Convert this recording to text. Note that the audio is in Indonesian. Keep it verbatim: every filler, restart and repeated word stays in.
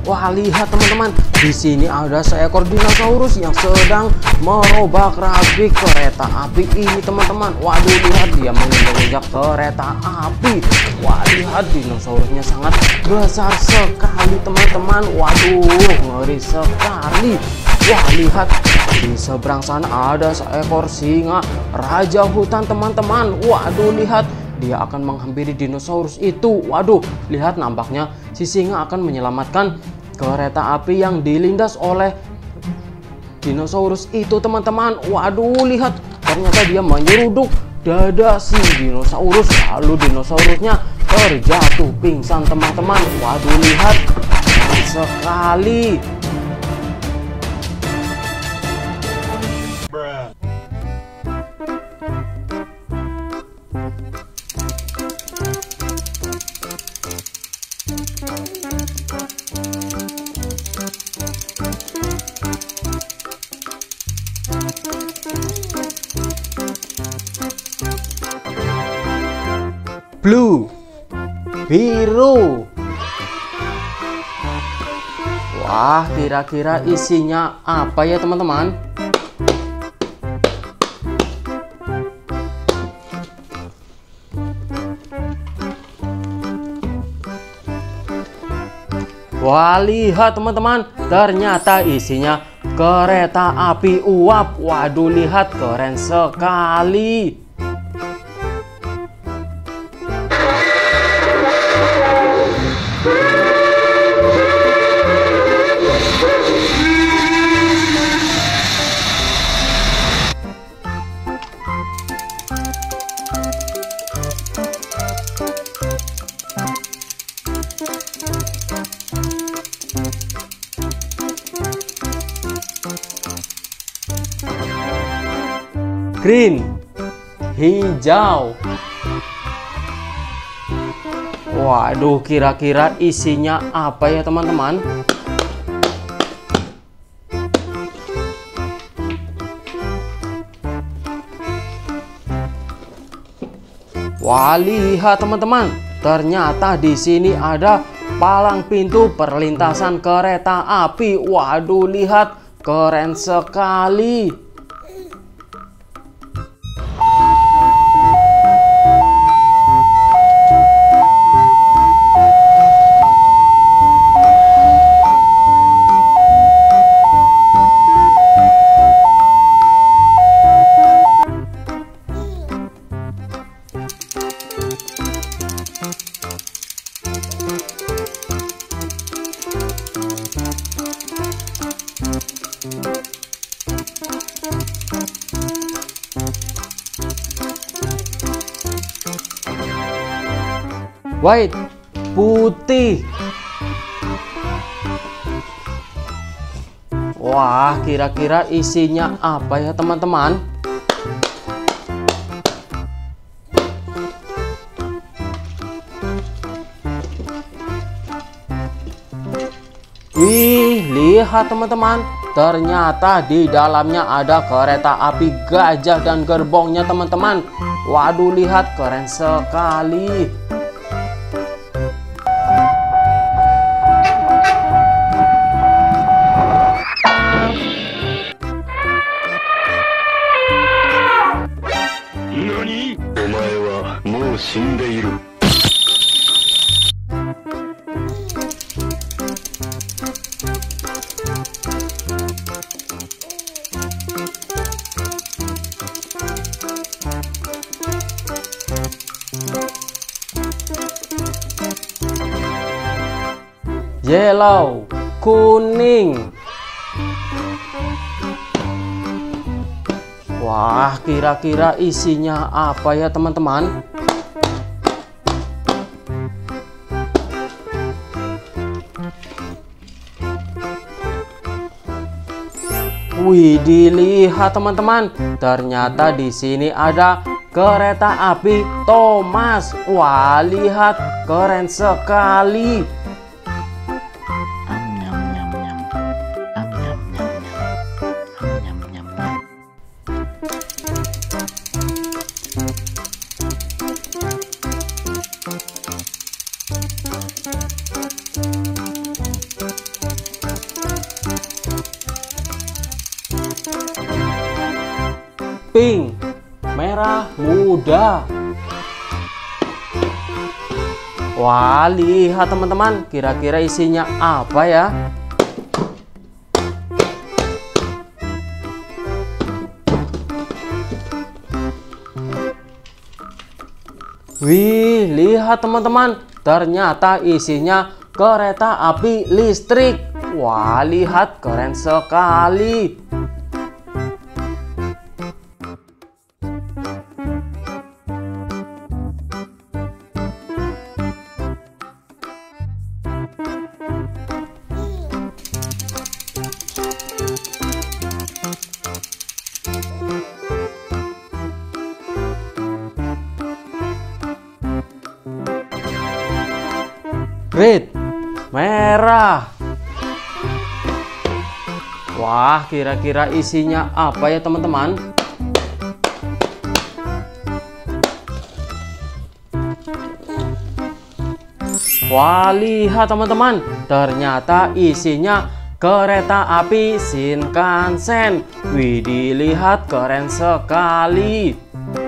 Wah, lihat teman-teman, di sini ada seekor dinosaurus yang sedang merobak rakit kereta api ini teman-teman. Waduh, lihat dia menginjak-injak kereta api. Wah, lihat dinosaurusnya sangat besar sekali teman-teman. Waduh, ngeri sekali. Wah, lihat di seberang sana ada seekor singa raja hutan teman-teman. Waduh, lihat dia akan menghampiri dinosaurus itu. Waduh, lihat nampaknya si singa akan menyelamatkan kereta api yang dilindas oleh dinosaurus itu teman-teman. Waduh, lihat ternyata dia menyeruduk dada si dinosaurus, lalu dinosaurusnya terjatuh pingsan teman-teman. Waduh, lihat sekali. Blue, biru. Wah, kira-kira isinya apa ya teman-teman? Wah, lihat teman-teman, ternyata isinya kereta api uap. Waduh, lihat keren sekali. Green, hijau. Waduh, kira-kira isinya apa ya teman-teman? Wah, lihat teman-teman, ternyata di sini ada palang pintu perlintasan kereta api. Waduh, lihat keren sekali. White, putih. Wah, kira-kira isinya apa ya teman-teman? Wih, lihat teman-teman, ternyata di dalamnya ada kereta api gajah dan gerbongnya teman-teman. Waduh, lihat keren sekali. Yellow, kuning. Wah, kira-kira isinya apa ya teman-teman? Wih, dilihat teman-teman, ternyata di sini ada kereta api Thomas. Wah, lihat keren sekali. pink, merah muda. Wah, lihat teman-teman, kira-kira isinya apa ya? Wih, lihat teman-teman, ternyata isinya kereta api listrik. Wah, lihat, keren sekali. Red, merah. Wah, kira-kira isinya apa ya teman-teman? Wah, lihat teman-teman, ternyata isinya kereta api Shinkansen. Wih, dilihat, keren sekali.